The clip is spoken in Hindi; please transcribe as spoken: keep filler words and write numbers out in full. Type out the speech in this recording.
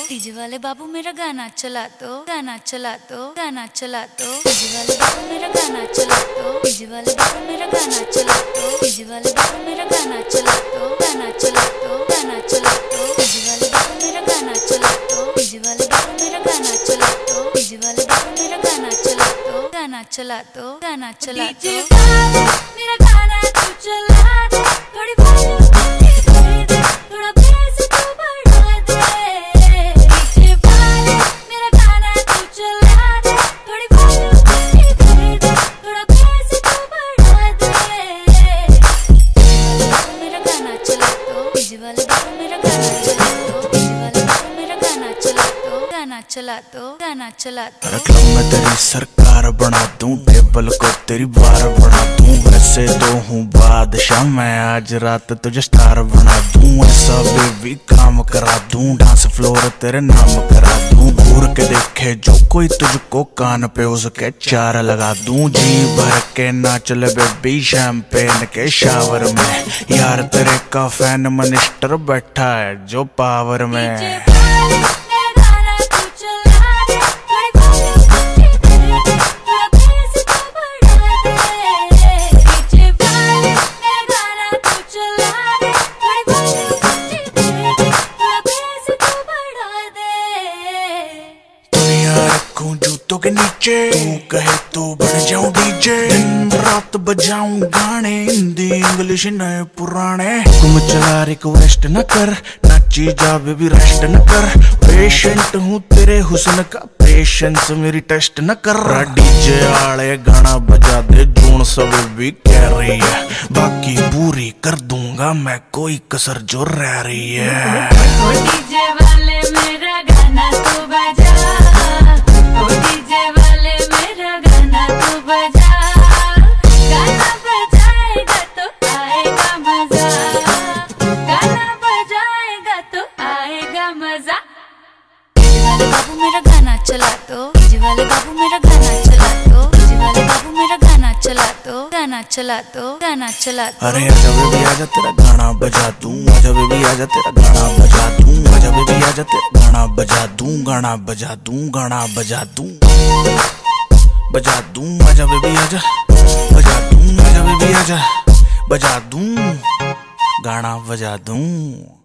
डीजे वाले बाबू मेरा गाना चला दो, गाना चला दो, गाना चला दो। डीजे वाले बाबू मेरा गाना चला दो, डीजे वाले बाबू मेरा गाना चला दो, डीजे वाले बाबू मेरा गाना चला दो, गाना चला दो, गाना चला दो। डीजे वाले बाबू मेरा गाना चला दो, डीजे वाले बाबू मेरा गाना चला दो, डीजे वाले बाबू मेरा गाना चला दो, गाना चला दो, गाना चला दो। डीजे वाले मेरा गाना तू चला दे, थोड़ी वॉल्यूम दे दे, थोड़ा बेस तू बढ़ा दे। डीजे वाले मेरा गाना तू चला दे, थोड़ी वॉल्यूम दे दे, थोड़ा बेस तू बढ़ा दे। मेरा गाना चला दो, डीजे वाले बाबू मेरा गाना चला दो, डीजे वाले बाबू मेरा गाना चला दो, गाना चला दो, गाना चला दो। क्लब में तेरी सरकार बना दूं, टेबल को तेरी बार बना दूं। वैसे तो हूँ बादशाह मैं, आज रात तुझे स्टार बना दूं। ऐसा बेबी काम करा दूं, डांस फ्लोर तेरे नाम करा दूं। घूर के देखे जो कोई तुझको, कान पे उसके चार लगा दूं। जी भर के नाच ले बेबी शैंपेन के शावर में। यार तेरे का फैन मिनिस्टर बैठा है जो पावर में। जूतों के नीचे तू कहे तो बन जाऊं डीजे। दिन रात बजाऊं गाने, हिंदी इंग्लिश नए पुराने। तुम चला रिक्वेस्ट न कर, नाची जा बेबी रेस्ट न कर। पेशेंट हूँ तेरे हुस्न का, पेशेंस मेरी टेस्ट न कर। डीजे आले गाना बजा दे, जून सब भी कह रही है। बाकी पूरी कर दूंगा मैं, कोई कसर जो रह रही है। डीजे वाले मेरा गाना तू बजा, डीजे वाले मेरा गाना तू बजा। गाना बजाएगा तो आएगा मजा, गाना बजाएगा तो आएगा मजा। डीजे वाले बाबू मेरा गाना चला दो, डीजे वाले बाबू मेरा गाना चला दो, डीजे वाले बाबू मेरा गाना चला दो, गाना चला दो, गाना चला दो। अरे आजा बेबी आजा तेरा गाना बजा दूं, आजा बेबी आजा तेरा गाना बजा दूं, आजा बेबी आजा तेरा गाना बजा दूं, गाना बजा दूं, गाना बजा दूं, बजा दूं। आजा बेबी आजा बजा दूं, आजा बेबी आजा बजा दूं, गाना बजा दूं।